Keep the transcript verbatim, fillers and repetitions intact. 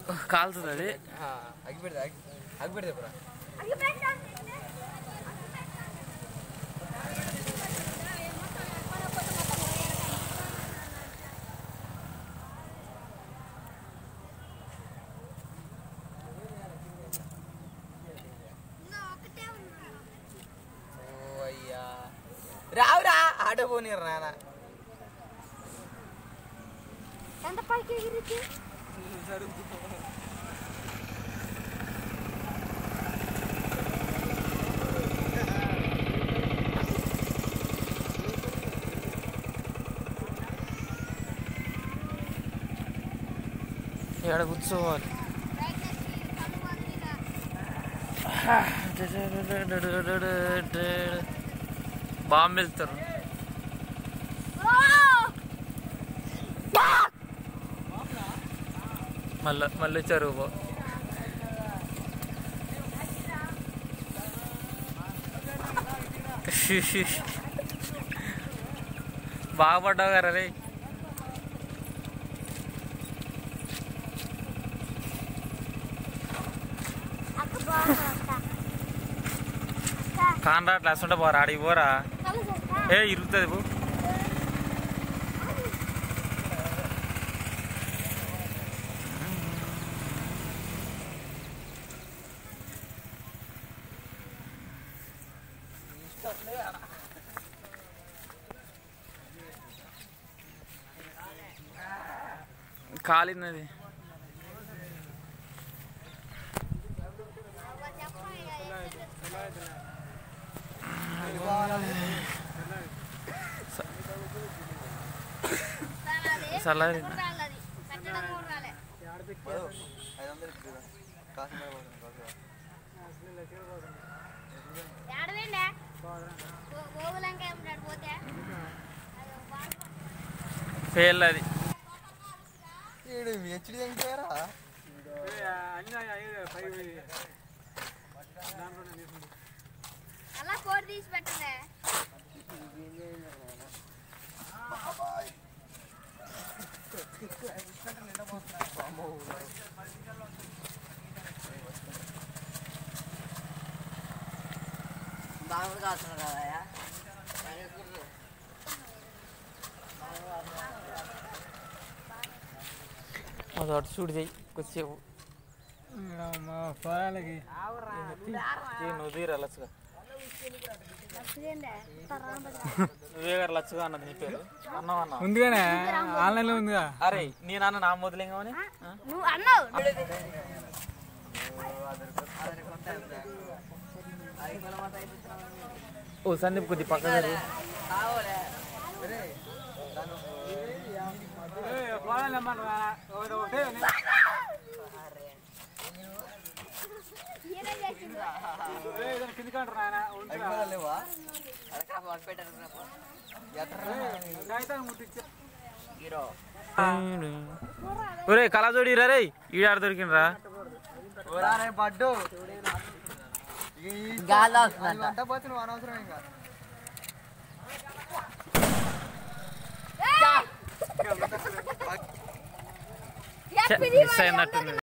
కాలుతుంది అది అగ్గి పెడితే అగ్గి పెడితే పురా అయ్యా రావురా ఆటో పోనీరు నాన్న ఎంత పైకి ఎగిరిద్ది ఇక్కడ కూర్చోవాలి బాంబు వెళ్తారు మళ్ళీ మళ్ళీ చెరువు బాగా పడ్డావు కదా రే కానరా క్లాస్ ఉంటే పోరా ఆడికి పోరా ఏ ఇరుగుతుంది పో కాలింది సలారి ఫెయిల్ అది హెచ్డి ఎంకారా అలా కోడి తీసి పెట్టలే బాగుంది కాస్తున్నారు కదా అది అటు చూడు చెయ్యి కొద్దిసేపు పొలాలకి నువ్వు తీరా లచ్చగా నువ్వే గారు లచ్చగా అన్నది నీ పేరు అన్నావు అన్నా ఉందిగానే ఆన్లైన్ లో ఉందిగా అరే నీ నాన్న నా మొదలేగామని నువ్వు అన్నావు ఓ సందీప్ కొద్ది పక్క ఒరే కళాజోడి రా రే ఈడాడ దొరికినరా పడ్డు గాలి అంట పోతే నువ్వు అనవసరం ఇంకా మిస్ అయినట్టుంది